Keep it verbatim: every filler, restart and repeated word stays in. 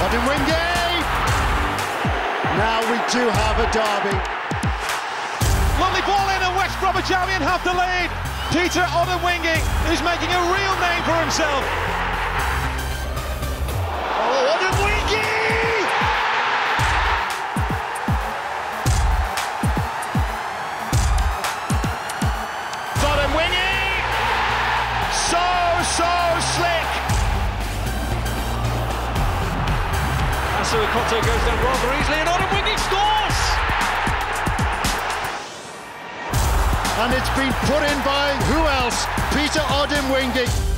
Odemwingie! Now we do have a derby. Lovely ball in and West Bromwich Albion have the lead. Peter Odemwingie is making a real name for himself. Oh, Odemwingie! Odemwingie! So, so slick! Setanta goes down rather easily and Odemwingie scores! And it's been put in by who else? Peter Odemwingie.